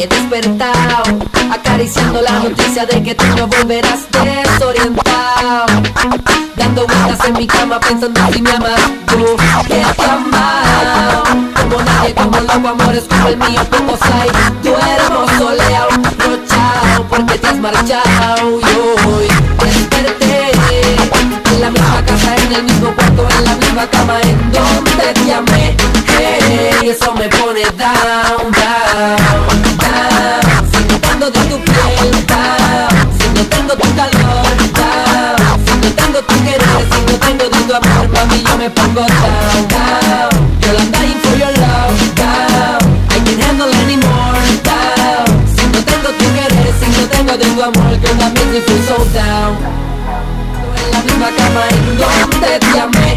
he despertado, acariciando la noticia de que tú no volverás desorientado, dando vueltas en mi cama pensando si me amas tú, que te amado. Como nadie, como loco, amores como el mío pocos hay. Duermo soleado, rochao, porque te has marchado. Y hoy desperté en la misma casa, en el mismo cuarto, en la misma cama en donde te amé. Hey, eso me pone down, down, down. Si no tengo de tu piel, down. Si no tengo tu calor, down. Si no tengo tu querer, si no tengo de tu amor, mami, yo me pongo down, down. Girl, I'm dying for your love, down. I can't handle anymore, down. Si no tengo tu querer, si no tengo de tu amor, girl, that makes me feel so down. En la misma cama en donde te amé.